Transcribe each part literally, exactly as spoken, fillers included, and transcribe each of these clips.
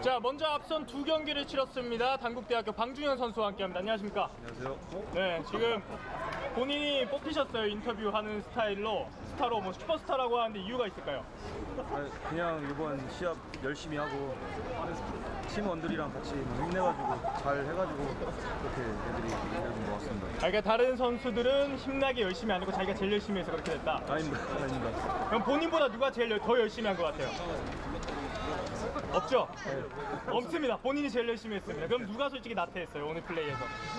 자, 먼저 앞선 두 경기를 치렀습니다. 단국대학교 방준현 선수와 함께합니다. 안녕하십니까? 안녕하세요. 네, 지금 본인이 뽑히셨어요. 인터뷰하는 스타일로 스타로 뭐 슈퍼스타라고 하는데 이유가 있을까요? 아니, 그냥 이번 시합 열심히 하고 팀원들이랑 같이 힘내가지고 잘 해가지고 이렇게 애들이 이겨준 것 같습니다. 아, 그러니까 다른 선수들은 힘나게 열심히 안 하고 자기가 제일 열심히 해서 그렇게 됐다. 아닙니다. 아닙니다. 그럼 본인보다 누가 제일 더 열심히 한 것 같아요? 없죠? 네. 없습니다. 본인이 제일 열심히 했습니다. 그럼 누가 솔직히 나태했어요, 오늘 플레이에서?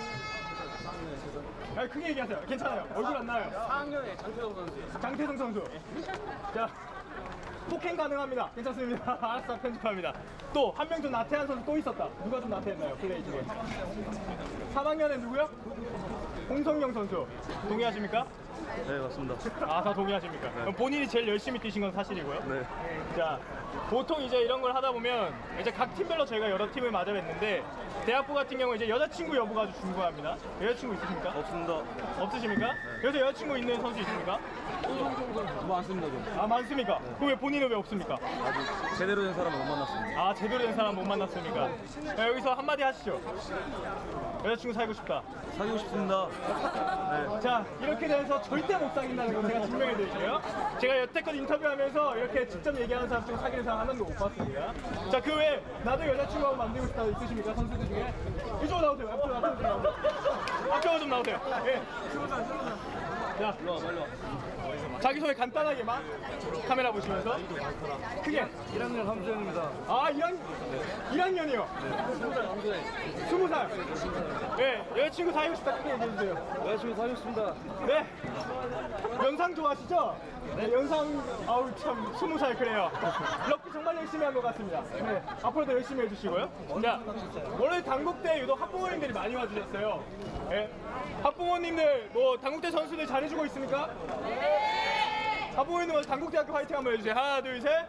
아, 크게 얘기하세요. 괜찮아요. 얼굴 안 나와요. 사 학년에 장태성 선수. 장태성 선수. 자, 폭행 가능합니다. 괜찮습니다. 알았어, 편집합니다. 또 한 명 좀 나태한 선수 또 있었다. 누가 좀 나태했나요, 플레이 중에? 삼 학년에 누구요? 홍성영 선수. 동의하십니까? 네, 맞습니다. 아, 다 동의하십니까? 네. 그럼 본인이 제일 열심히 뛰신 건 사실이고요. 네. 자, 보통 이제 이런 걸 하다 보면 이제 각 팀별로 저희가 여러 팀을 맞아뵀는데 대학부 같은 경우 이제 여자친구 여부가 아주 중요합니다. 여자친구 있으십니까? 없습니다. 없으십니까? 그래서 여자친구 있는 선수 있습니까? 많습니다. 좀. 아, 많습니까? 그럼 왜 본인은 왜 없습니까? 아직 제대로 된 사람을 못 만났습니다. 아, 제대로 된 사람 못 만났습니까? 자, 여기서 한마디 하시죠. 여자친구 사귀고 싶다. 사귀고 싶습니다. 네. 자, 이렇게 돼서 절대 못 사귄다는 거 제가 증명해 드릴게요. 제가 여태껏 인터뷰하면서 이렇게 직접 얘기하는 사람 중에 사귀는 사람 한 명도 못 봤습니다. 자, 그 외에 나도 여자친구 한번 만들고 싶다 있으십니까? 선수들 중에? 이쪽으로 나오세요. 앞으로 나오세요. 앞쪽으로 좀 나오세요. 예. 자, 자기소개 간단하게만 카메라 보시면서 크게. 일 학년 함수현입니다. 아, 일 학년, 일 학년이요? 스무 살. 네, 여자친구 사귀고 싶다 크게 얘기해주세요. 여자친구 사귀고 싶습니다. 네. 영상 좋아하시죠? 네, 영상, 아우 참, 스무 살 그래요. 럭비 정말 열심히 한 것 같습니다. 네, 앞으로도 열심히 해주시고요. 자, 원래 단국대 유독 학부모님들이 많이 와주셨어요. 네. 학부모님들, 뭐, 단국대 선수들 잘해주고 있습니까? 네! 학부모님들 단국대학교 화이팅 한번 해주세요. 하나, 둘, 셋.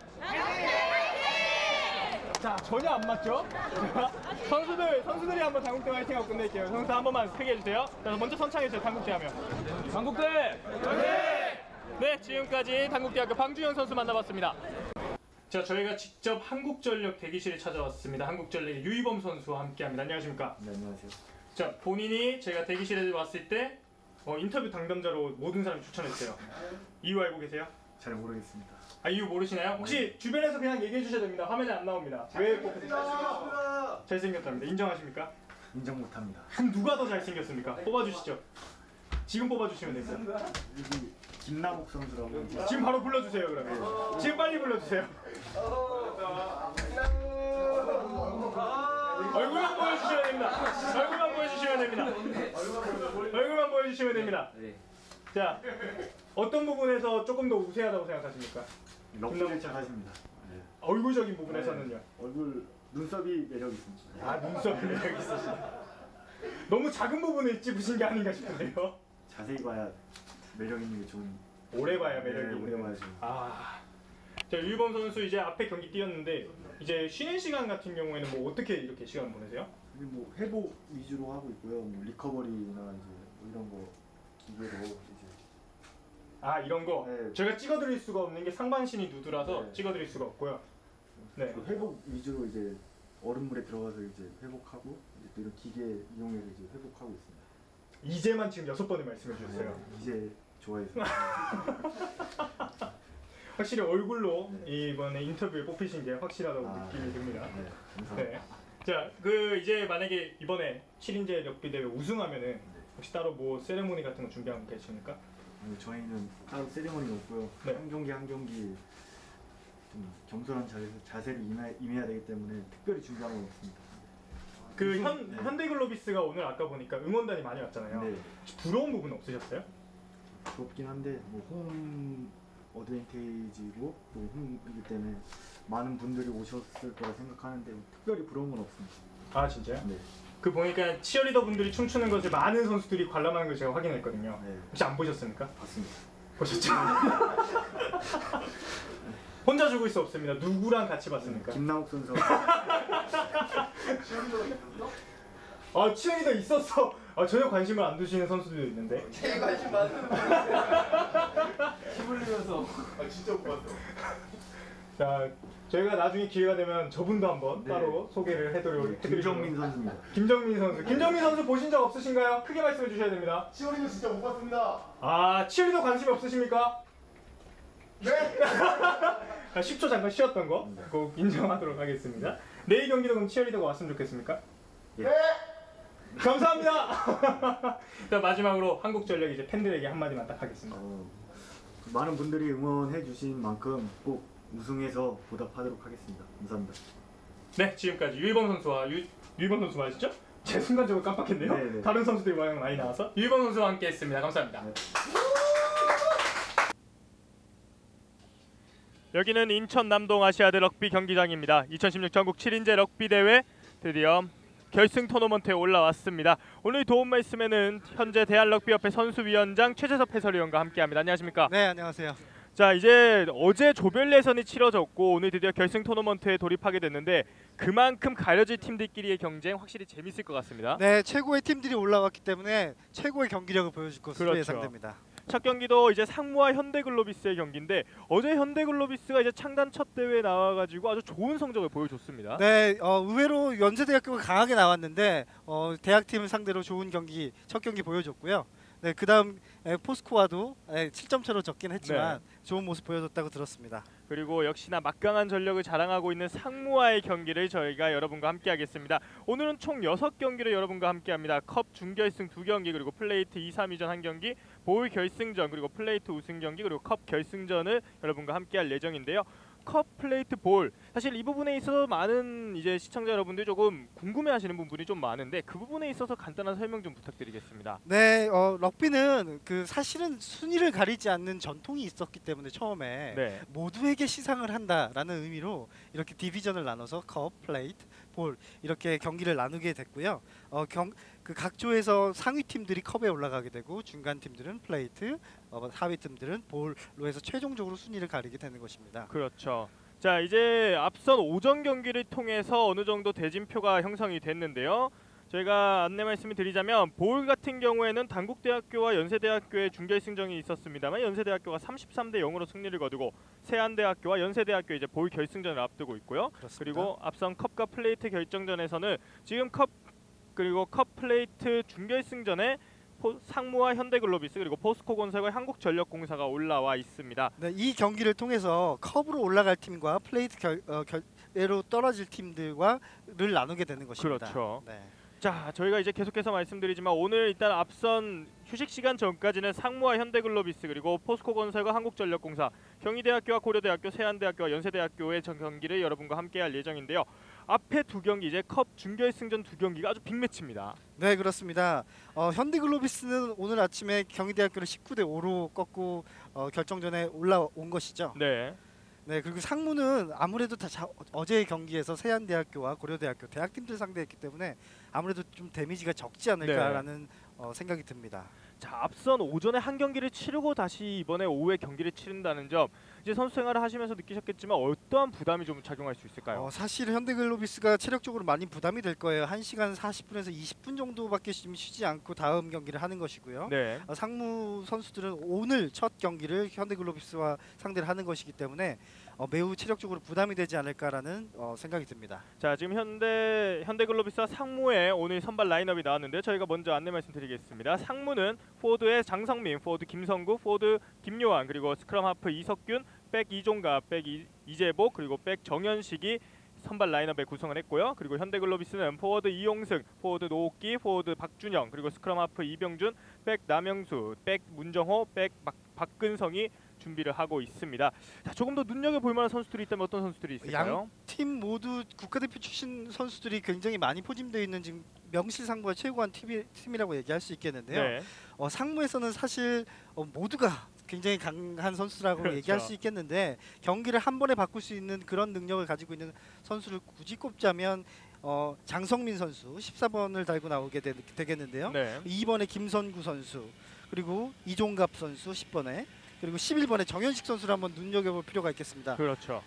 자, 전혀 안 맞죠? 자, 선수들, 선수들이 한번 단국대 화이팅 하고 끝낼게요. 선수 한 번만 크게 해주세요. 자, 먼저 선창해주세요. 단국대 하면. 단국대! 네! 네, 지금까지 단국대학교 방준현 선수 만나봤습니다. 자, 저희가 직접 한국전력 대기실에 찾아왔습니다. 한국전력의 유희범 선수와 함께합니다. 안녕하십니까? 네, 안녕하세요. 자, 본인이 제가 대기실에 왔을 때 어, 인터뷰 당첨자로 모든 사람이 추천했어요. 이유 알고 계세요? 잘 모르겠습니다. 아, 이유 모르시나요? 혹시 주변에서 그냥 얘기해 주셔야 됩니다. 화면에 안 나옵니다. 왜 뽑혔어요? 잘생겼답니다. 인정하십니까? 인정 못합니다. 그럼 누가 더 잘생겼습니까? 뽑아주시죠. 지금 뽑아주시면 됩니다. 여기 김남욱 선수라고. 지금 바로 불러주세요. 그러면 지금 빨리 불러주세요. 얼굴만 보여주시면 됩니다. 얼굴만 보여주시면 됩니다. 얼굴만 보여주시면 됩니다. 자, 어떤 부분에서 조금 더 우세하다고 생각하십니까? 럭비를 잘하십니다. 네. 얼굴적인 부분에서는요. 얼굴 눈썹이 매력 있습니다. 아, 눈썹이 매력 있으시다. 너무 작은 부분을 찝으신 게 아닌가 싶은데요. 자세히 봐야 매력 있는 게 좋은. 오래 봐야 매력이 네, 있는. 오래 봐야죠. 아, 자, 유희범 선수 이제 앞에 경기 뛰었는데 이제 쉬는 시간 같은 경우에는 뭐 어떻게 이렇게 시간 보내세요? 뭐 회복 위주로 하고 있고요. 뭐 리커버리나 이제 뭐 이런 거 기계로 이제. 아, 이런 거 네. 제가 찍어드릴 수가 없는 게 상반신이 누드라서 네. 찍어드릴 수가 없고요. 네. 그 회복 위주로 이제 얼음물에 들어가서 이제 회복하고 이제 또 이런 기계 이용해서 이제 회복하고 있습니다. 이제만 지금 여섯 번을 말씀해 주셨어요. 네, 이제 좋아해서. 확실히 얼굴로 네. 이번에 인터뷰에 뽑히신 게 확실하다고 아, 느낌이 네. 듭니다. 네, 감사합니다. 네. 자, 그 이제 만약에 이번에 칠 인제 럭비 대회 우승하면은 혹시 따로 뭐 세레모니 같은 거 준비하고 계십니까? 아니, 저희는 따로 세리머니가 없고요. 네. 한 경기 한 경기 좀 겸손한 자세, 자세를 임해, 임해야 되기 때문에 특별히 준비한 건 없습니다. 그 우승, 현, 네. 현대글로비스가 오늘 아까 보니까 응원단이 많이 왔잖아요. 네. 혹시 부러운 부분 없으셨어요? 부럽긴 한데 뭐 홈 어드밴테이지고 또 홈이기 때문에 많은 분들이 오셨을 거라 생각하는데 특별히 부러운 건 없습니다. 아, 진짜요? 네. 그 보니까 치어리더 분들이 춤추는 것을 많은 선수들이 관람하는 걸 제가 확인했거든요. 네. 혹시 안 보셨습니까? 봤습니다. 보셨죠? 혼자 죽을 수 없습니다. 누구랑 같이 봤습니까? 김남욱 선수. 아, 치어리더 있었어. 아, 전혀 관심을 안 두시는 선수들도 있는데. 제일 관심 많은. 힘 흘리면서. 아, 진짜 못 봤어. 자, 저희가 나중에 기회가 되면 저분도 한번 네. 따로 소개를 해드리도록 네, 김정민 선수입니다. 김정민 선수. 김정민 선수 보신 적 없으신가요? 크게 말씀해 주셔야 됩니다. 치어리더 진짜 못 봤습니다. 아, 치어리더 관심이 없으십니까? 네. 아, 십 초 잠깐 쉬었던 거 꼭 인정하도록 하겠습니다. 내일 경기도 그럼 치어리더가 왔으면 좋겠습니까? 예. 네. 감사합니다. 자, 마지막으로 한국전력 이제 팬들에게 한마디만 딱 하겠습니다. 어, 많은 분들이 응원해 주신 만큼 꼭 우승해서 보답하도록 하겠습니다. 감사합니다. 네, 지금까지 유희범 선수와 유, 유희범 선수 맞으시죠? 제 순간적으로 깜빡했네요. 네네. 다른 선수들이 많이 많이 나와서 유희범 선수와 함께했습니다. 감사합니다. 네. 여기는 인천 남동 아시아대 럭비 경기장입니다. 이천십육 전국 칠 인제 럭비 대회 드디어 결승 토너먼트에 올라왔습니다. 오늘 도움 말씀에는 현재 대한럭비협회 선수위원장 최재섭 해설위원과 함께합니다. 안녕하십니까? 네, 안녕하세요. 자, 이제 어제 조별 예선이 치러졌고 오늘 드디어 결승 토너먼트에 돌입하게 됐는데 그만큼 가려질 팀들끼리의 경쟁 확실히 재밌을 것 같습니다. 네, 최고의 팀들이 올라왔기 때문에 최고의 경기력을 보여줄 것으로 그렇죠. 예상됩니다. 첫 경기도 이제 상무와 현대글로비스의 경기인데 어제 현대글로비스가 이제 창단 첫 대회에 나와가지고 아주 좋은 성적을 보여줬습니다. 네, 어, 의외로 연세대학교가 강하게 나왔는데 어, 대학팀을 상대로 좋은 경기 첫 경기 보여줬고요. 네, 그다음 에, 포스코와도 에, 칠 점 차로 졌긴 했지만 네. 좋은 모습 보여줬다고 들었습니다. 그리고 역시나 막강한 전력을 자랑하고 있는 상무와의 경기를 저희가 여러분과 함께하겠습니다. 오늘은 총 여섯 경기를 여러분과 함께합니다. 컵 준결승 두 경기 그리고 플레이트 이, 삼위전 한 경기, 볼 결승전 그리고 플레이트 우승 경기 그리고 컵 결승전을 여러분과 함께할 예정인데요. 컵, 플레이트, 볼 사실 이 부분에 있어서 많은 이제 시청자 여러분들이 조금 궁금해하시는 부분이 좀 많은데 그 부분에 있어서 간단한 설명 좀 부탁드리겠습니다. 네, 어, 럭비는 그 사실은 순위를 가리지 않는 전통이 있었기 때문에 처음에 네. 모두에게 시상을 한다라는 의미로 이렇게 디비전을 나눠서 컵, 플레이트, 볼 이렇게 경기를 나누게 됐고요. 어, 경, 그 각 조에서 상위 팀들이 컵에 올라가게 되고 중간 팀들은 플레이트, 어, 하위 팀들은 볼로 해서 최종적으로 순위를 가리게 되는 것입니다. 그렇죠. 자, 이제 앞선 오전 경기를 통해서 어느 정도 대진표가 형성이 됐는데요. 저희가 안내 말씀을 드리자면 볼 같은 경우에는 단국대학교와 연세대학교의 준결승전이 있었습니다만 연세대학교가 삼십삼 대 영으로 승리를 거두고 세안대학교와 연세대학교 이제 볼 결승전을 앞두고 있고요. 그렇습니다. 그리고 앞선 컵과 플레이트 결정전에서는 지금 컵 그리고 컵 플레이트 준결승전에 포, 상무와 현대글로비스 그리고 포스코건설과 한국전력공사가 올라와 있습니다. 네, 이 경기를 통해서 컵으로 올라갈 팀과 플레이트 결, 어, 결대로 떨어질 팀들과를 나누게 되는 것입니다. 그렇죠. 네. 자, 저희가 이제 계속해서 말씀드리지만 오늘 일단 앞선 휴식 시간 전까지는 상무와 현대글로비스 그리고 포스코건설과 한국전력공사, 경희대학교와 고려대학교, 세안대학교와 연세대학교의 전 경기를 여러분과 함께할 예정인데요. 앞에 두 경기 이제 컵 준결승전 두 경기가 아주 빅매치입니다. 네, 그렇습니다. 어, 현대글로비스는 오늘 아침에 경희대학교를 십구 대 오로 꺾고 어, 결정전에 올라온 것이죠. 네. 네, 그리고 상무는 아무래도 다 자, 어제의 경기에서 세안대학교와 고려대학교 대학팀들 상대했기 때문에 아무래도 좀 데미지가 적지 않을까라는 어, 생각이 듭니다. 자, 앞선 오전에 한 경기를 치르고 다시 이번에 오후에 경기를 치른다는 점 이제 선수 생활을 하시면서 느끼셨겠지만 어떠한 부담이 좀 작용할 수 있을까요? 어, 사실 현대글로비스가 체력적으로 많이 부담이 될 거예요. 한 시간 사십 분에서 이십 분 정도밖에 좀 쉬지 않고 다음 경기를 하는 것이고요. 네. 어, 상무 선수들은 오늘 첫 경기를 현대글로비스와 상대를 하는 것이기 때문에 어, 매우 체력적으로 부담이 되지 않을까라는 어, 생각이 듭니다. 자, 지금 현대 현대글로비스와 상무의 오늘 선발 라인업이 나왔는데 저희가 먼저 안내 말씀드리겠습니다. 상무는 포워드의 장성민, 포워드 김성구, 포워드 김요한 그리고 스크럼 하프 이석균, 백 이종갑, 백 이, 이재복 그리고 백 정현식이 선발 라인업에 구성을 했고요. 그리고 현대글로비스는 포워드 이용승, 포워드 노옥기, 포워드 박준영 그리고 스크럼 하프 이병준, 백 남영수, 백 문정호, 백 박, 박근성이 준비를 하고 있습니다. 자, 조금 더 눈여겨볼 만한 선수들이 있다면 어떤 선수들이 있을까요? 팀 모두 국가대표 출신 선수들이 굉장히 많이 포진되어 있는 지금 명실상부한 최고한 팀이, 팀이라고 얘기할 수 있겠는데요. 네. 어, 상무에서는 사실 어, 모두가 굉장히 강한 선수라고 그렇죠. 얘기할 수 있겠는데 경기를 한 번에 바꿀 수 있는 그런 능력을 가지고 있는 선수를 굳이 꼽자면 어, 장성민 선수 십사 번을 달고 나오게 되, 되겠는데요. 네. 이 번에 김선구 선수 그리고 이종갑 선수 십 번에 그리고 십일 번에 정현식 선수를 한번 눈여겨볼 필요가 있겠습니다. 그렇죠.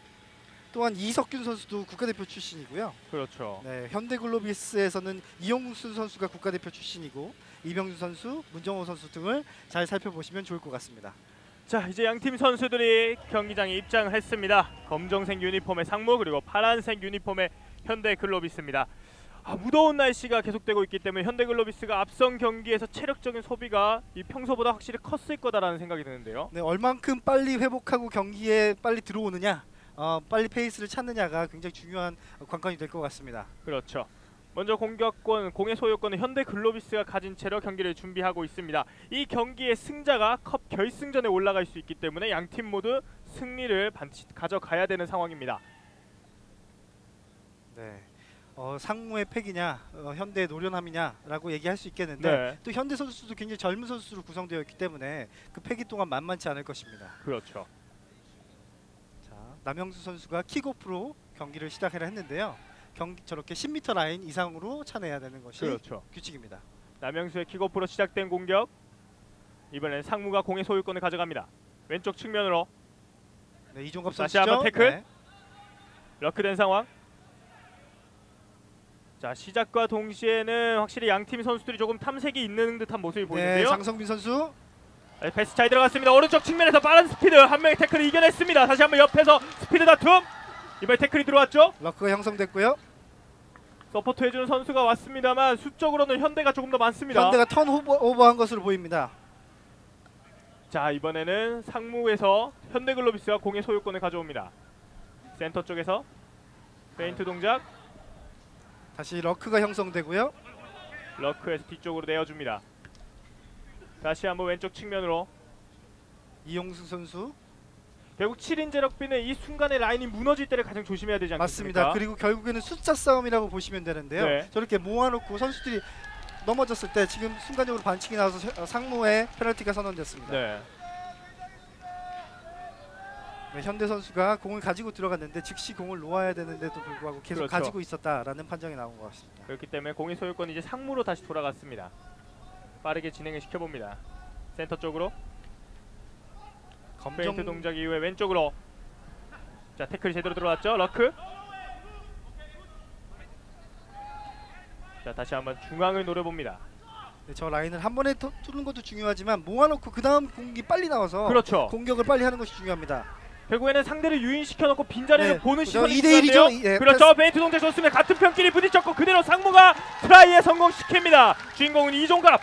또한 이석균 선수도 국가대표 출신이고요. 그렇죠. 네, 현대글로비스에서는 이용순 선수가 국가대표 출신이고 이병준 선수, 문정호 선수 등을 잘 살펴보시면 좋을 것 같습니다. 자, 이제 양팀 선수들이 경기장에 입장을 했습니다. 검정색 유니폼의 상무 그리고 파란색 유니폼의 현대글로비스입니다. 아, 무더운 날씨가 계속되고 있기 때문에 현대글로비스가 앞선 경기에서 체력적인 소비가 이 평소보다 확실히 컸을 거다라는 생각이 드는데요. 네, 얼만큼 빨리 회복하고 경기에 빨리 들어오느냐, 어, 빨리 페이스를 찾느냐가 굉장히 중요한 관건이 될 것 같습니다. 그렇죠. 먼저 공격권, 공의 소유권은 현대글로비스가 가진 채로 경기를 준비하고 있습니다. 이 경기의 승자가 컵 결승전에 올라갈 수 있기 때문에 양팀 모두 승리를 반드시 가져가야 되는 상황입니다. 네. 어, 상무의 팩이냐, 어, 현대의 노련함이냐라고 얘기할 수 있겠는데 네. 또 현대 선수도 굉장히 젊은 선수로 구성되어 있기 때문에 그 팩이 동안 만만치 않을 것입니다. 그렇죠. 자, 남영수 선수가 킥오프로 경기를 시작하려 했는데요. 경기 저렇게 십 미터 라인 이상으로 차내야 되는 것이 그렇죠. 규칙입니다. 남영수의 킥오프로 시작된 공격. 이번엔 상무가 공의 소유권을 가져갑니다. 왼쪽 측면으로 네, 이종갑 다시 선수죠. 한번 태클. 네. 럭크된 상황. 자, 시작과 동시에는 확실히 양팀 선수들이 조금 탐색이 있는 듯한 모습이 네, 보이는데요. 장성빈 선수. 네, 패스 잘 들어갔습니다. 오른쪽 측면에서 빠른 스피드 한 명의 태클을 이겨냈습니다. 다시 한번 옆에서 스피드 다툼. 이번에 태클이 들어왔죠. 럭크가 형성됐고요. 서포트 해주는 선수가 왔습니다만 수적으로는 현대가 조금 더 많습니다. 현대가 턴 오버, 오버한 것으로 보입니다. 자, 이번에는 상무에서 현대글로비스가 공의 소유권을 가져옵니다. 센터 쪽에서 페인트 동작. 다시 럭크가 형성되고요. 럭크에서 뒤쪽으로 내어줍니다. 다시 한번 왼쪽 측면으로. 이용수 선수. 결국 칠 인제 럭비는 이 순간에 라인이 무너질 때를 가장 조심해야 되지 않겠습니까? 맞습니다. 그리고 결국에는 숫자 싸움이라고 보시면 되는데요. 네. 저렇게 모아놓고 선수들이 넘어졌을 때 지금 순간적으로 반칙이 나와서 상무에 페널티가 선언됐습니다. 네. 네, 현대 선수가 공을 가지고 들어갔는데 즉시 공을 놓아야 되는데도 불구하고 계속 그렇죠. 가지고 있었다라는 판정이 나온 것 같습니다. 그렇기 때문에 공의 소유권 이제 상무로 다시 돌아갔습니다. 빠르게 진행을 시켜봅니다. 센터 쪽으로 검정 페인트 동작 이후에 왼쪽으로. 자, 태클이 제대로 들어왔죠. 럭크. 자, 다시 한번 중앙을 노려봅니다. 네, 저 라인을 한 번에 터, 뚫는 것도 중요하지만 모아놓고 그 다음 공이 빨리 나와서 그렇죠. 공격을 빨리 하는 것이 중요합니다. 결국에는 상대를 유인시켜놓고 빈자리를 네, 보는 그렇죠. 시선이 이 대 일이죠. 중요한데요. 예, 그렇죠. 페인트 동작 좋습니다. 같은 편끼리 부딪혔고 그대로 상무가 트라이에 성공시킵니다. 주인공은 이종갑.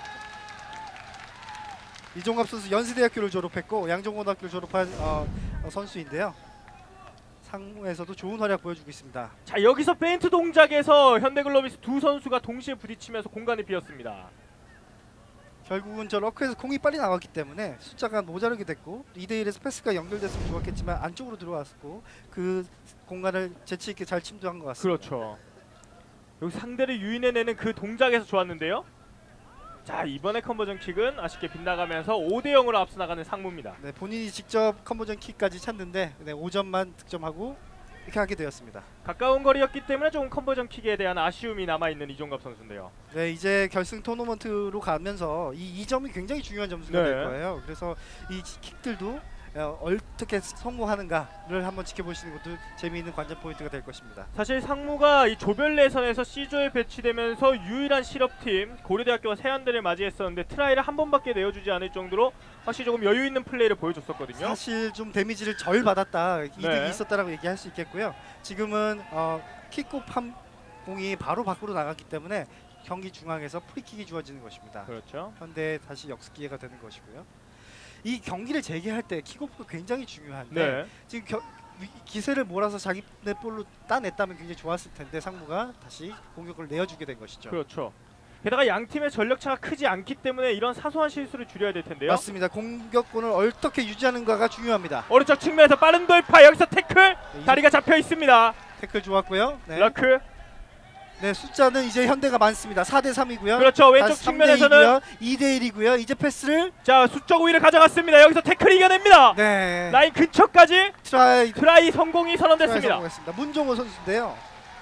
이종갑 선수 연세대학교를 졸업했고 양정고등학교를 졸업한 어, 어, 선수인데요. 상무에서도 좋은 활약 보여주고 있습니다. 자, 여기서 페인트 동작에서 현대글로비스 두 선수가 동시에 부딪히면서 공간이 비었습니다. 결국은 저 러크에서 공이 빨리 나왔기 때문에 숫자가 모자르게 됐고 이 대 일에서 패스가 연결됐으면 좋았겠지만 안쪽으로 들어왔고 그 공간을 재치 있게 잘 침투한 것 같습니다. 그렇죠. 여기 상대를 유인해내는 그 동작에서 좋았는데요. 자, 이번에 컨버전 킥은 아쉽게 빗나가면서 오 대 영으로 앞서 나가는 상무입니다. 네, 본인이 직접 컨버전 킥까지 찾는데 네, 오 점만 득점하고 이렇게 하게 되었습니다. 가까운 거리였기 때문에 조금 컨버전 킥에 대한 아쉬움이 남아있는 이종갑 선수인데요. 네, 이제 결승 토너먼트로 가면서 이 이 점이 굉장히 중요한 점수가 네. 될 거예요. 그래서 이 킥들도 어, 어떻게 성공하는가를 한번 지켜보시는 것도 재미있는 관전 포인트가 될 것입니다. 사실 상무가 이 조별 예선에서 C조에 배치되면서 유일한 실업팀 고려대학교와 세안대를 맞이했었는데 트라이를 한 번밖에 내어주지 않을 정도로 확실히 조금 여유 있는 플레이를 보여줬었거든요. 사실 좀 데미지를 절 받았다, 이득이 네. 있었다라고 얘기할 수 있겠고요. 지금은 어, 킥업 한 공이 바로 밖으로 나갔기 때문에 경기 중앙에서 프리킥이 주어지는 것입니다. 그렇죠. 현대 다시 역습 기회가 되는 것이고요. 이 경기를 재개할 때 킥오프가 굉장히 중요한데 네. 지금 겨, 위- 기세를 몰아서 자기 네 볼로 따냈다면 굉장히 좋았을 텐데 상무가 다시 공격을 내어주게 된 것이죠. 그렇죠. 게다가 양 팀의 전력 차가 크지 않기 때문에 이런 사소한 실수를 줄여야 될 텐데요. 맞습니다. 공격권을 어떻게 유지하는가가 중요합니다. 오른쪽 측면에서 빠른 돌파, 여기서 태클. 네, 이- 다리가 잡혀 있습니다. 태클 좋았고요. 네. 럭크. 네, 숫자는 이제 현대가 많습니다. 사 대 삼이고요. 그렇죠. 왼쪽 측면에서는 이 대 일이고요. 이제 패스를 자, 수적 우위를 가져갔습니다. 여기서 태클 이겨냅니다. 네. 라인 근처까지 트라이 트라이 성공이 트라이 선언됐습니다. 성공했습니다. 문종호 선수인데요.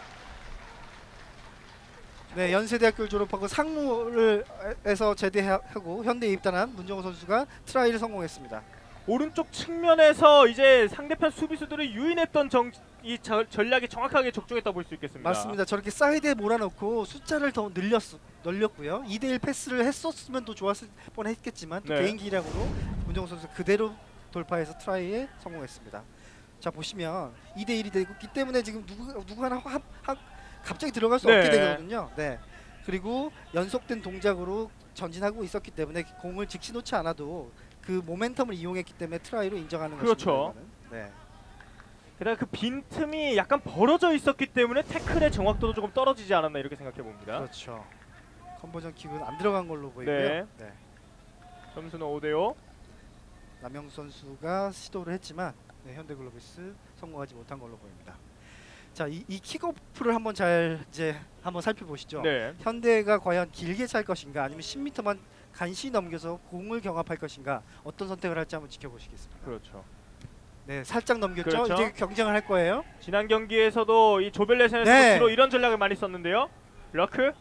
네, 연세대학교를 졸업하고 상무를 에서 제대하고 현대에 입단한 문종호 선수가 트라이를 성공했습니다. 오른쪽 측면에서 이제 상대편 수비수들을 유인했던 정, 이 저, 전략이 정확하게 적중했다 볼 수 있겠습니다. 맞습니다. 저렇게 사이드에 몰아넣고 숫자를 더 늘렸, 늘렸고요. 이 대 일 패스를 했었으면 더 좋았을 뻔했겠지만 또 네. 개인 기량으로 문종호 선수 그대로 돌파해서 트라이에 성공했습니다. 자 보시면 이 대 일이 되고 있기 때문에 지금 누구 누구 하나 한, 한, 갑자기 들어갈 수 네. 없게 되거든요. 네. 그리고 연속된 동작으로 전진하고 있었기 때문에 공을 즉시 놓지 않아도 그 모멘텀을 이용했기 때문에 트라이로 인정하는 그렇죠. 것입니다. 이거는. 네. 게다가 그 빈틈이 약간 벌어져 있었기 때문에 태클의 정확도도 조금 떨어지지 않았나 이렇게 생각해 봅니다. 그렇죠. 컨버전 킥은 안 들어간 걸로 보이고요. 네. 네. 점수는 오 대 오. 남영 선수가 시도를 했지만 네, 현대글로비스 성공하지 못한 걸로 보입니다. 자, 이, 이 킥오프를 한번 잘 이제 한번 살펴보시죠. 네. 현대가 과연 길게 찰 것인가 아니면 십 미터만 간신히 넘겨서 공을 경합할 것인가 어떤 선택을 할지 한번 지켜보시겠습니다. 그렇죠. 네, 살짝 넘겼죠. 그렇죠. 이제 경쟁을 할 거예요. 지난 경기에서도 이 조벨렛에서 네. 주로 이런 전략을 많이 썼는데요. 러크.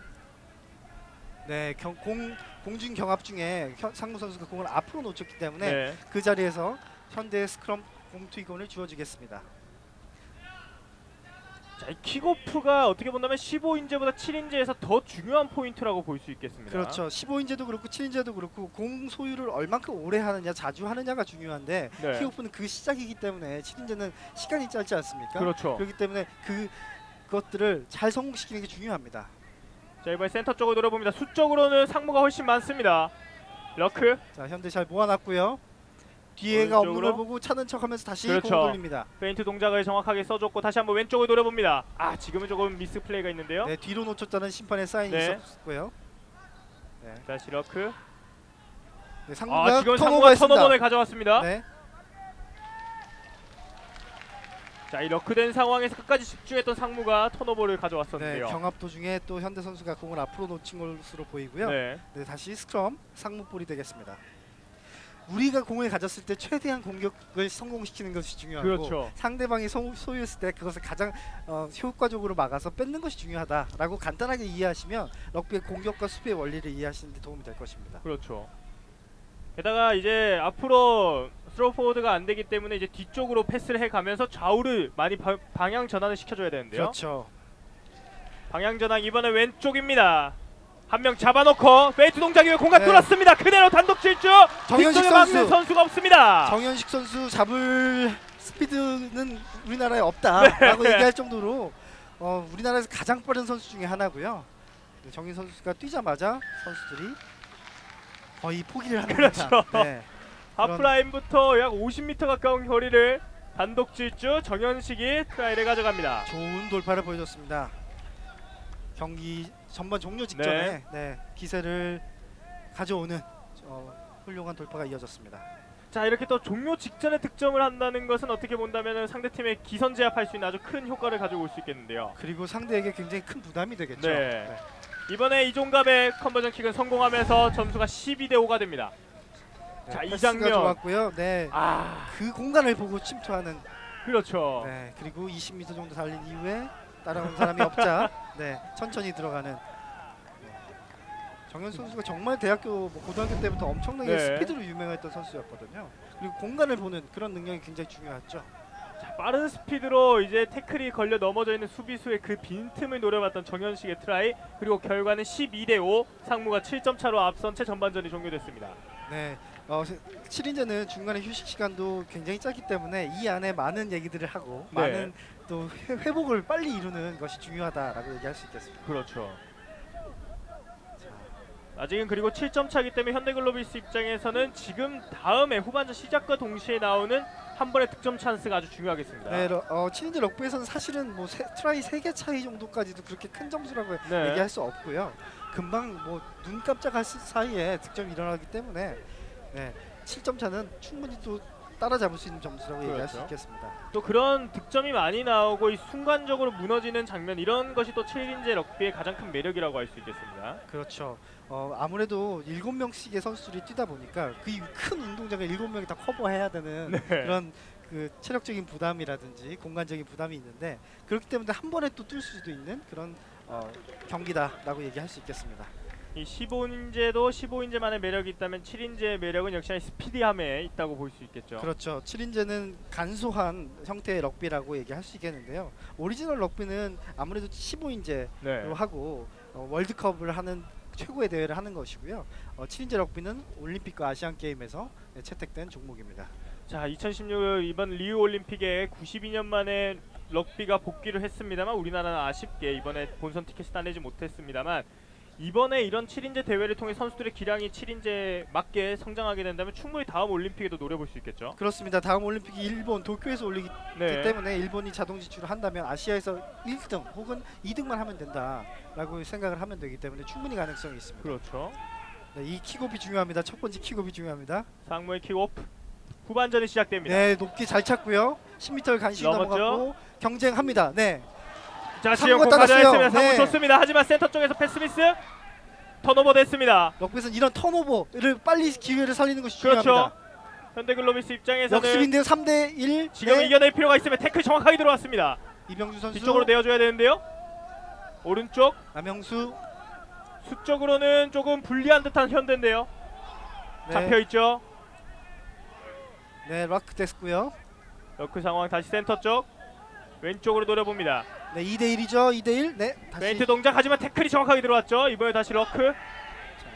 네, 경, 공 공중 경합 중에 현, 상무 선수가 공을 앞으로 놓쳤기 때문에 네. 그 자리에서 현대의 스크럼 공투이건을 주어지겠습니다. 자, 이 킥오프가 어떻게 본다면 십오 인제보다 칠 인제에서 더 중요한 포인트라고 볼 수 있겠습니다. 그렇죠. 십오 인제도 그렇고 칠 인제도 그렇고 공 소유를 얼만큼 오래 하느냐 자주 하느냐가 중요한데 네. 킥오프는 그 시작이기 때문에 칠 인제는 시간이 짧지 않습니까? 그렇죠. 그렇기 때문에 그 그것들을 잘 성공시키는 게 중요합니다. 자, 이번에 센터 쪽으로 노려봅니다. 수적으로는 상무가 훨씬 많습니다. 러크. 자, 현대 잘 모아놨고요. 뒤에가 없는 오른쪽으로. 걸 보고 차는 척하면서 다시 그렇죠. 공 돌립니다. 페인트 동작을 정확하게 써줬고 다시 한번 왼쪽을 노려봅니다. 아, 지금은 조금 미스 플레이가 있는데요. 네, 뒤로 놓쳤다는 심판의 사인이 네. 있었고요. 네, 다시 러크. 네 상무가 아, 지금 상무가 턴오버했습니다. 턴오버를 가져왔습니다. 네, 자, 이 러크된 상황에서 끝까지 집중했던 상무가 턴오버를 네, 가져왔었는데요. 경합 도중에 또 현대 선수가 공을 앞으로 놓친 것으로 보이고요. 네. 네. 다시 스크럼 상무볼이 되겠습니다. 우리가 공을 가졌을 때 최대한 공격을 성공시키는 것이 중요하고 그렇죠. 상대방이 소, 소유했을 때 그것을 가장 어, 효과적으로 막아서 뺏는 것이 중요하다라고 간단하게 이해하시면 럭비의 공격과 수비의 원리를 이해하시는 데 도움이 될 것입니다. 그렇죠. 게다가 이제 앞으로 스로우 포워드가 안 되기 때문에 이제 뒤쪽으로 패스를 해가면서 좌우를 많이 바, 방향 전환을 시켜줘야 되는데요. 그렇죠. 방향 전환 이번에 왼쪽입니다. 한 명 잡아놓고 페이트 동작 이후에 공간 네. 뚫었습니다. 그대로 단독 질주. 정현식 뒤쪽에 막는 선수. 선수가 없습니다. 정현식 선수 잡을 스피드는 우리나라에 없다라고 네. 얘기할 정도로 어, 우리나라에서 가장 빠른 선수 중에 하나고요. 네, 정현 선수가 뛰자마자 선수들이 거의 포기를 하는 그렇죠. 듯한, 네. 하프라인부터 약 오십 미터 가까운 거리를 단독 질주 정현식이 트라이를 가져갑니다. 좋은 돌파를 보여줬습니다. 경기 전반 종료 직전에 네. 네, 기세를 가져오는 어, 훌륭한 돌파가 이어졌습니다. 자, 이렇게 또 종료 직전에 득점을 한다는 것은 어떻게 본다면 상대팀의 기선 제압할 수 있는 아주 큰 효과를 가지고 올 수 있겠는데요. 그리고 상대에게 굉장히 큰 부담이 되겠죠. 네. 네. 이번에 이종갑의 컨버전 킥은 성공하면서 점수가 십이 대 오가 됩니다. 네, 자, 이 패스가 장면. 좋았고요. 네. 아, 그 공간을 보고 침투하는 그렇죠. 네, 그리고 이십 미터 정도 달린 이후에 따라오는 사람이 없자 네, 천천히 들어가는 네. 정현 선수가 정말 대학교 뭐 고등학교 때부터 엄청나게 네. 스피드로 유명했던 선수였거든요. 그리고 공간을 보는 그런 능력이 굉장히 중요하죠. 자, 빠른 스피드로 이제 태클이 걸려 넘어져 있는 수비수의 그 빈틈을 노려봤던 정현식의 트라이. 그리고 결과는 십이 대 오. 상무가 칠 점 차로 앞선 채 전반전이 종료됐습니다. 네, 어, 칠 인제는 중간에 휴식 시간도 굉장히 짧기 때문에 이 안에 많은 얘기들을 하고 네. 많은 또 회, 회복을 빨리 이루는 것이 중요하다라고 얘기할 수 있겠습니다. 그렇죠. 자, 아직은 그리고 칠 점 차기 때문에 현대글로비스 입장에서는 지금 다음에 후반전 시작과 동시에 나오는 한 번의 득점 찬스가 아주 중요하겠습니다. 네, 러, 어, 칠 인제 럭비에서는 사실은 뭐 세, 트라이 세 개 차이 정도까지도 그렇게 큰 점수라고 네. 얘기할 수 없고요. 금방 뭐 눈 깜짝할 시- 사이에 득점이 일어나기 때문에 네, 칠 점 차는 충분히 또 따라잡을 수 있는 점수라고 얘기할 수 그렇죠. 있겠습니다. 또 그런 득점이 많이 나오고 이 순간적으로 무너지는 장면, 이런 것이 또 칠 인제 럭비의 가장 큰 매력이라고 할 수 있겠습니다. 그렇죠. 어, 아무래도 일곱 명씩의 선수들이 뛰다 보니까 그 큰 운동장을 일곱 명이 다 커버해야 되는 네. 그런 그 체력적인 부담이라든지 공간적인 부담이 있는데 그렇기 때문에 한 번에 또 뛸 수도 있는 그런 어, 경기다라고 얘기할 수 있겠습니다. 이 십오 인제도 십오 인제만의 매력이 있다면 칠 인제의 매력은 역시나 스피디함에 있다고 볼 수 있겠죠. 그렇죠. 칠 인제는 간소한 형태의 럭비라고 얘기할 수 있겠는데요. 오리지널 럭비는 아무래도 십오 인제로 네. 하고 어, 월드컵을 하는 최고의 대회를 하는 것이고요. 어, 칠 인제 럭비는 올림픽과 아시안 게임에서 네, 채택된 종목입니다. 자, 이천십육 이번 리우 올림픽에 구십이 년 만에 럭비가 복귀를 했습니다만 우리나라는 아쉽게 이번에 본선 티켓을 따내지 못했습니다만 이번에 이런 칠 인제 대회를 통해 선수들의 기량이 칠 인제에 맞게 성장하게 된다면 충분히 다음 올림픽에도 노려볼 수 있겠죠. 그렇습니다. 다음 올림픽이 일본 도쿄에서 올리기 네. 때문에 일본이 자동 지출을 한다면 아시아에서 일 등 혹은 이 등만 하면 된다라고 생각을 하면 되기 때문에 충분히 가능성이 있습니다. 그렇죠. 네, 이 킥오프이 중요합니다. 첫 번째 킥오프이 중요합니다. 상무의 킥오프. 후반전이 시작됩니다. 네, 높게 잘 찼고요. 십 미터를 간신히 넘었죠? 넘어갔고 경쟁합니다. 네. 자, 지영공 상무가 가져했습니다. 따랐어요. 상무 네. 좋습니다. 하지만 센터 쪽에서 패스 미스. 턴오버 됐습니다. 럭비에서는 이런 턴오버를 빨리 기회를 살리는 것이 그렇죠. 중요합니다. 현대글로비스 입장에서는 역습인데요. 삼 대 일. 지금 네. 이겨낼 필요가 있으면 태클 정확하게 들어왔습니다. 이병주 선수. 뒤쪽으로 내어줘야 되는데요. 오른쪽 남영수. 수적으로는 조금 불리한 듯한 현대인데요. 네. 잡혀있죠. 네, 락크 됐고요. 러크 상황 다시 센터 쪽 왼쪽으로 노려봅니다. 네, 이 대 일이죠. 이 대 일. 네. 다시. 페인트 동작 하지만 태클이 정확하게 들어왔죠. 이번에 다시 러크. 자,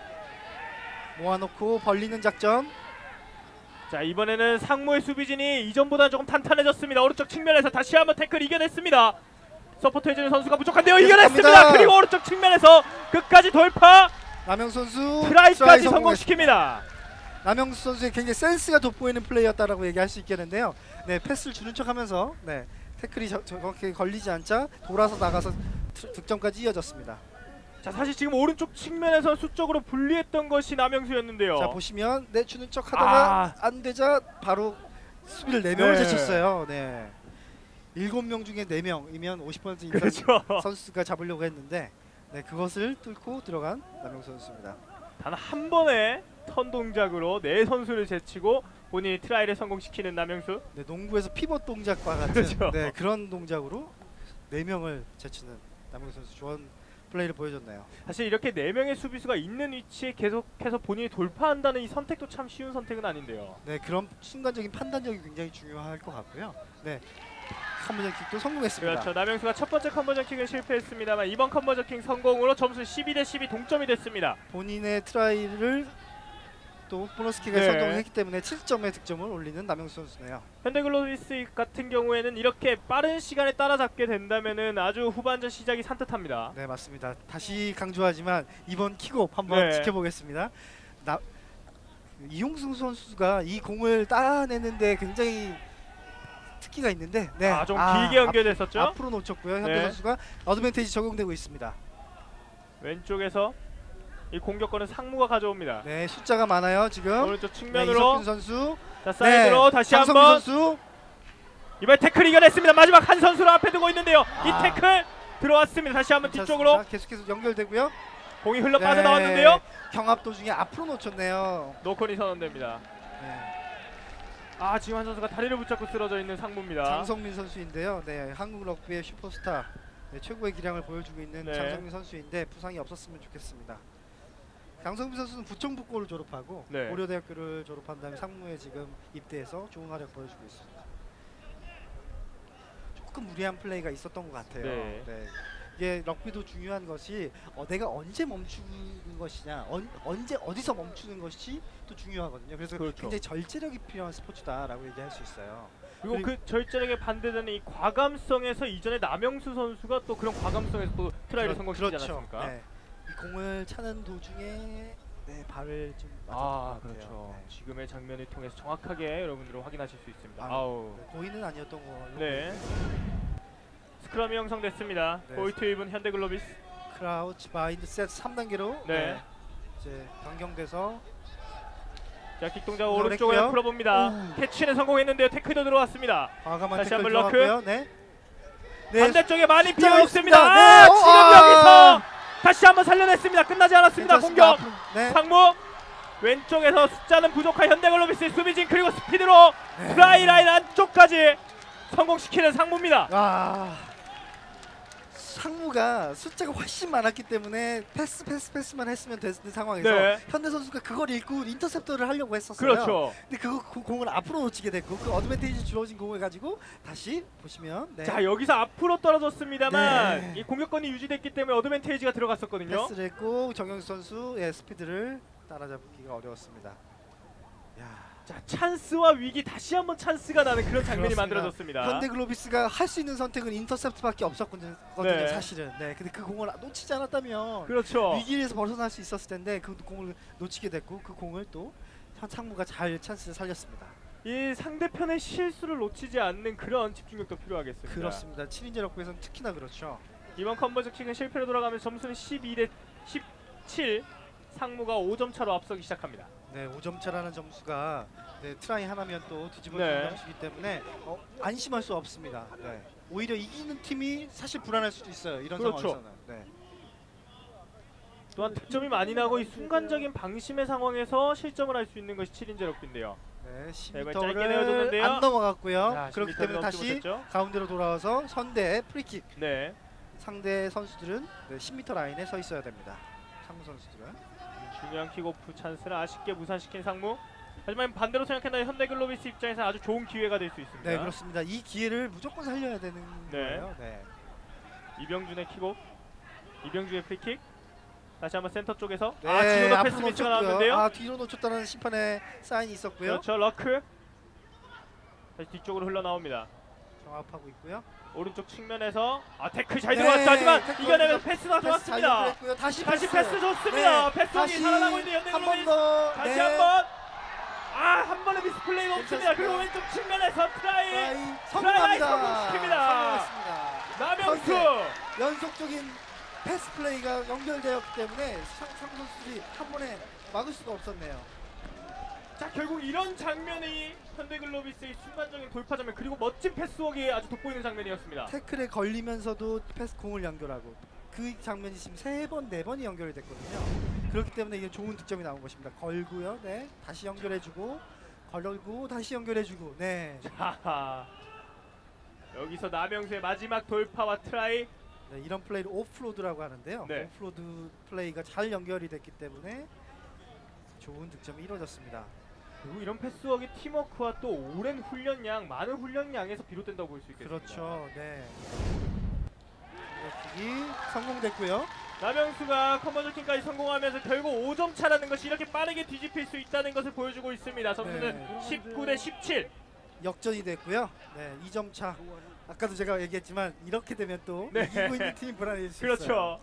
모아놓고 벌리는 작전. 자, 이번에는 상무의 수비진이 이전보다 조금 탄탄해졌습니다. 오른쪽 측면에서 다시 한번 태클 이겨냈습니다. 서포트해주는 선수가 부족한데요. 이겨냈습니다. 계속합니다. 그리고 오른쪽 측면에서 끝까지 돌파. 남영수 선수 트라이까지 트라이 성공시킵니다. 남영수 선수의 굉장히 센스가 돋보이는 플레이였다라고 얘기할 수 있겠는데요. 네, 패스를 주는 척하면서 네, 태클이 저, 정확하게 걸리지 않자 돌아서 나가서 트- 득점까지 이어졌습니다. 자, 사실 지금 오른쪽 측면에서 수적으로 불리했던 것이 남영수였는데요. 자, 보시면 네, 주는 척하다가 아. 안 되자 바로 수비를 네 명을 네. 제쳤어요. 네. 일곱 명 중에 네 명이면 오십 퍼센트 이상 그렇죠. 선수가 잡으려고 했는데 네, 그것을 뚫고 들어간 남영수 선수입니다. 단 한 번의 턴 동작으로 네 선수를 제치고 본인이 트라이를 성공시키는 남영수. 네, 농구에서 피벗 동작과 같은 그렇죠. 네, 그런 동작으로 네 명을 제치는 남영수 선수 좋은 플레이를 보여줬네요. 사실 이렇게 네 명의 수비수가 있는 위치에 계속해서 본인이 돌파한다는 이 선택도 참 쉬운 선택은 아닌데요. 네, 그런 순간적인 판단력이 굉장히 중요할 것 같고요. 네, 컨버전 킥도 성공했습니다. 그렇죠. 남영수가 첫 번째 컨버전 킥은 실패했습니다만 이번 컨버전 킥 성공으로 점수 십이 대 십이 동점이 됐습니다. 본인의 트라이를 또 보너스킥에 네. 성공했기 때문에 칠 점의 득점을 올리는 남영수 선수네요. 현대글로비스 같은 경우에는 이렇게 빠른 시간에 따라잡게 된다면은 아주 후반전 시작이 산뜻합니다. 네, 맞습니다. 다시 강조하지만 이번 킥오프 한번 네. 지켜보겠습니다. 나, 이용승 선수가 이 공을 따내는데 굉장히 특기가 있는데 네. 아, 좀 길게 연결됐었죠. 앞, 앞으로 놓쳤고요. 현대 네. 선수가 어드밴티지 적용되고 있습니다. 왼쪽에서 이 공격권은 상무가 가져옵니다. 네, 숫자가 많아요 지금. 오른쪽 네, 측면으로 이석균 선수. 자, 사이드로 네, 다시 장성민 한번 선수. 이번에 태클 이겨냈습니다. 마지막 한 선수를 앞에 두고 있는데요. 아. 이 태클 들어왔습니다. 다시 한번 뒤쪽으로 괜찮습니다. 계속해서 연결되고요. 공이 흘러 네, 빠져나왔는데요. 경합 도중에 앞으로 놓쳤네요. 노컨이 선언됩니다. 네. 아, 지금 한 선수가 다리를 붙잡고 쓰러져 있는 상무입니다. 장성민 선수인데요. 네, 한국 럭비의 슈퍼스타, 네, 최고의 기량을 보여주고 있는 네. 장성민 선수인데 부상이 없었으면 좋겠습니다. 장성민 선수는 부천북고를 졸업하고 네. 고려대학교를 졸업한 다음에 상무에 지금 입대해서 좋은 활약 보여주고 있습니다. 조금 무리한 플레이가 있었던 것 같아요. 네. 네. 이게 럭비도 중요한 것이 어, 내가 언제 멈추는 것이냐, 언, 언제 어디서 멈추는 것이 또 중요하거든요. 그래서 그렇죠. 굉장히 절제력이 필요한 스포츠다라고 얘기할 수 있어요. 그리고 그 절제력에 반대되는 이 과감성에서 이전에 남영수 선수가 또 그런 과감성에서 또 트라이를 성공시키지 그렇죠. 않았습니까? 네. 이 공을 차는 도중에 네, 발을 좀 맞았던 아, 것 같아요. 그렇죠. 네. 지금의 장면을 통해서 정확하게 여러분들은 확인하실 수 있습니다. 아, 아우. 네, 고의는 아니었던 걸로. 네. 스크럼이 형성됐습니다. 네. 고이투 입은 현대글로비스. 크라우치 바인드 세트 삼 단계로 네. 이제 변경돼서 자, 킥 동작 공격을 오른쪽으로 했고요. 풀어봅니다. 오. 캐치는 성공했는데요. 태클도 들어왔습니다. 과감한 다시 태클 한번 러크. 들어갔고요. 네. 네. 반대쪽에 많이 숫자가 비어 있습니다. 없습니다. 아, 네. 지금 아. 여기서 다시 한번 살려냈습니다. 끝나지 않았습니다. 괜찮습니다. 공격. 앞으로. 네. 상무 왼쪽에서 숫자는 부족한 현대글로비스의 수비진 그리고 스피드로 네. 트라이 라인 안쪽까지 성공시키는 상무입니다. 아. 상무가 숫자가 훨씬 많았기 때문에 패스 패스 패스만 했으면 되는 상황에서 네. 현대 선수가 그걸 읽고 인터셉터를 하려고 했었어요. 그렇죠. 근데 그거 그 공을 앞으로 놓치게 됐고 그 어드밴티지 주어진 공을 가지고 다시 보시면 네. 자, 여기서 앞으로 떨어졌습니다만 네. 이 공격권이 유지됐기 때문에 어드밴테이지가 들어갔었거든요. 패스를 했고 정영수 선수의 스피드를 따라잡기가 어려웠습니다. 야. 자, 찬스와 위기 다시 한번 찬스가 나는 그런 장면이 그렇습니다. 만들어졌습니다. 현대글로비스가 할 수 있는 선택은 인터셉트밖에 없었거든요. 네. 사실은. 네. 근데 그 공을 놓치지 않았다면 그렇죠. 위기에서 벗어날 수 있었을 텐데 그 공을 놓치게 됐고 그 공을 또 상무가 잘 찬스를 살렸습니다. 이 상대편의 실수를 놓치지 않는 그런 집중력도 필요하겠습니다. 그렇습니다. 칠 인제 럭비에서는 특히나 그렇죠. 이번 컨버전 킥은 실패로 돌아가면서 점수는 십이 대 십칠. 상무가 오 점 차로 앞서기 시작합니다. 네, 오 점 차라는 점수가 네, 트라이 하나면 또 뒤집어지는 네. 점수이기 때문에 어, 안심할 수 없습니다. 네. 오히려 이기는 팀이 사실 불안할 수도 있어요. 이런 그렇죠. 상황에서는. 네. 또한 득점이 많이 나고 이 순간적인 방심의 상황에서 실점을 할 수 있는 것이 칠 인제 럭비인데요. 네, 십 네, 짧게 미터를 내어줬는데요. 안 넘어갔고요. 자, 그렇기 십 미터를 때문에 넘지 다시 못했죠. 가운데로 돌아와서 현대 프리킥. 네. 상대 선수들은 네, 십 미터 라인에 서 있어야 됩니다. 상무 선수들은. 중요한 킥오프 찬스를 아쉽게 무산시킨 상무. 하지만 반대로 생각한다면 현대글로비스 입장에서 아주 좋은 기회가 될 수 있습니다. 네, 그렇습니다. 이 기회를 무조건 살려야 되는 네. 거예요. 네. 이병준의 킥오프, 이병준의 프리킥. 다시 한번 센터 쪽에서 네, 아 지금도 앞으로 패스 미스가 놓쳤고요. 나왔는데요. 아, 뒤로 놓쳤다는 심판의 사인이 있었고요. 그렇죠, 러크. 다시 뒤쪽으로 흘러나옵니다. 정합하고 있고요. 오른쪽 측면에서 아 태클 잘 네, 들어갔죠. 하지만 태클 이겨내면서 패스가 패스 잘 좋았습니다. 연결했고요. 다시, 다시 패스 좋습니다. 네, 패스왕이 다시 살아나고 있는 한 번 현대글로비스. 더. 다시 네. 한번 아 한 번의 미스플레이가 없습니다. 괜찮습니다. 그리고 왼쪽 측면에서 트라이 트라이 트라이 성공합니다. 성공시킵니다. 성공했습니다. 남영수. 연속적인 패스 플레이가 연결되었기 때문에 상, 상 선수들이 한 번에 막을 수가 없었네요. 자 결국 이런 장면이 현대글로비스의 순간적인 돌파장면 그리고 멋진 패스웍이 아주 돋보이는 장면이었습니다. 태클에 걸리면서도 패스 공을 연결하고 그 장면이 지금 세 번, 네 번이 연결이 됐거든요. 그렇기 때문에 이게 좋은 득점이 나온 것입니다. 걸고요, 네, 다시 연결해주고, 걸고 다시 연결해주고, 네. 자 여기서 남영수의 마지막 돌파와 트라이. 네, 이런 플레이를 오프로드라고 하는데요. 네. 오프로드 플레이가 잘 연결이 됐기 때문에 좋은 득점이 이루어졌습니다. 그리고 이런 패스웍이 팀워크와 또 오랜 훈련량, 많은 훈련량에서 비롯된다고 볼 수 있겠습니다. 그렇죠, 네. 이 성공됐고요. 남영수가 컨버전킹까지 성공하면서 결국 오 점 차라는 것이 이렇게 빠르게 뒤집힐 수 있다는 것을 보여주고 있습니다. 점수는 네. 십구 대 십칠. 역전이 됐고요. 네, 이 점 차. 아까도 제가 얘기했지만 이렇게 되면 또 네. 이기고 있는 팀이 불안해질 수 그렇죠. 있어요.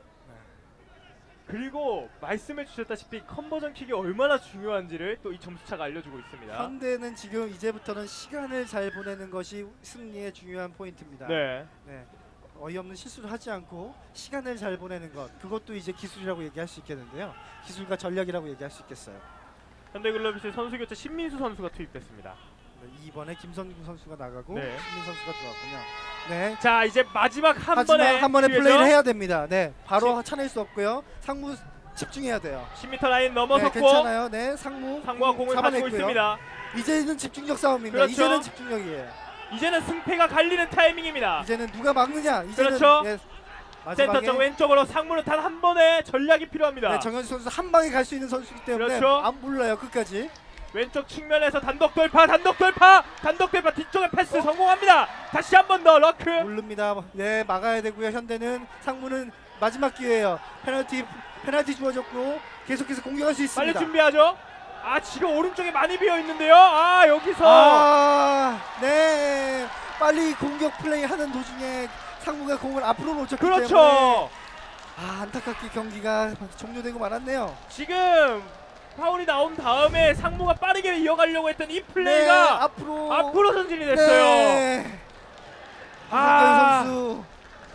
그리고 말씀해 주셨다시피 컨버전킥이 얼마나 중요한지를 또 이 점수차가 알려주고 있습니다. 현대는 지금 이제부터는 시간을 잘 보내는 것이 승리의 중요한 포인트입니다. 네. 네. 어이없는 실수를 하지 않고 시간을 잘 보내는 것, 그것도 이제 기술이라고 얘기할 수 있겠는데요. 기술과 전략이라고 얘기할 수 있겠어요. 현대글로비스 선수 교체 신민수 선수가 투입됐습니다. 네, 이번에 김선구 선수가 나가고 네. 신민 선수가 들어왔군요. 네. 자 이제 마지막 한 하지만 번에 한 번에 기회죠. 플레이를 해야 됩니다. 네, 바로 차낼 수 없고요. 상무 집중해야 돼요. 십 미터 라인 네, 넘어섰고 괜찮아요. 네, 상무 상무가 공을 가지고 잡아냈고요. 있습니다. 이제는 집중력 싸움입니다. 그렇죠. 이제는 집중력이에요. 이제는 승패가 갈리는 타이밍입니다. 이제는 누가 막느냐. 이제는 그렇죠. 네, 센터 마지막에 쪽 왼쪽으로 상무는 단 한 번의 전략이 필요합니다. 네, 정현수 선수 한 방에 갈 수 있는 선수이기 때문에 그렇죠. 안 불러요 끝까지. 왼쪽 측면에서 단독 돌파, 단독 돌파, 단독 돌파 뒤쪽에 패스 성공합니다. 다시 한 번 더 러크. 모릅니다. 네, 막아야 되고요. 현대는 상무는 마지막 기회예요. 페널티 페널티 주어졌고 계속해서 공격할 수 빨리 있습니다. 준비하죠. 아 지금 오른쪽에 많이 비어 있는데요. 아 여기서 아, 네, 빨리 공격 플레이 하는 도중에 상무가 공을 앞으로 놓쳤기 때문에 그렇죠. 아, 안타깝게 경기가 종료되고 말았네요. 지금 파울이 나온 다음에 상무가 빠르게 이어가려고 했던 이 네, 플레이가 앞으로 앞으로 전진이 됐어요. 네. 아. 아, 선수.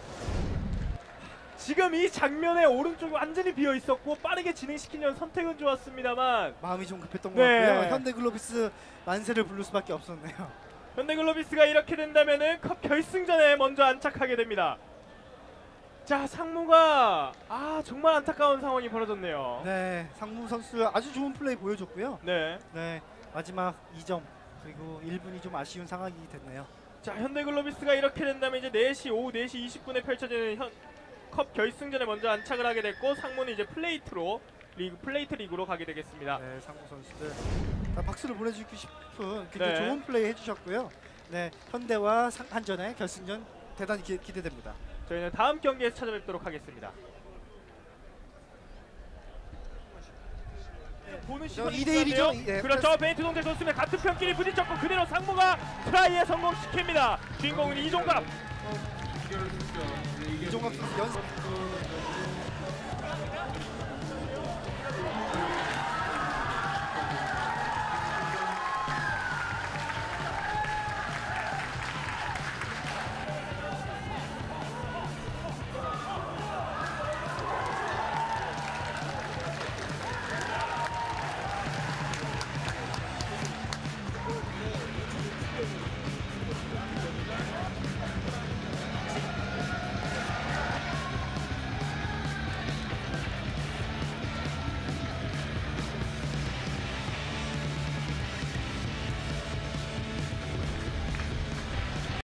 지금 이 장면에 오른쪽이 완전히 비어 있었고 빠르게 진행시키려는 선택은 좋았습니다만 마음이 좀 급했던 네. 것 같고요. 현대글로비스 만세를 부를 수밖에 없었네요. 현대글로비스가 이렇게 된다면은 컵 결승전에 먼저 안착하게 됩니다. 자 상무가 아 정말 안타까운 상황이 벌어졌네요. 네, 상무 선수 아주 좋은 플레이 보여줬고요. 네. 네, 마지막 이 점 그리고 일 분이 좀 아쉬운 상황이 됐네요. 자 현대글로비스가 이렇게 된다면 이제 네 시 오후 네 시 이십 분에 펼쳐지는 현, 컵 결승전에 먼저 안착을 하게 됐고 상무는 이제 플레이트로 리그 플레이트 리그로 가게 되겠습니다. 네, 상무 선수들 다 박수를 보내주고 싶은 굉장히 네. 좋은 플레이 해주셨고요. 네, 현대와 상, 한전의 결승전 대단히 기, 기대됩니다. 저희는 다음 경기에서 찾아뵙도록 하겠습니다. 보는 시선이 이 대 일이죠. 중요한데요. 예, 그렇죠. 베인트 동작 좋습니다. 같은 편끼리 부딪혔고 그대로 상무가 트라이에 성공시킵니다. 주인공은 이종갑. 이종갑 선수 연습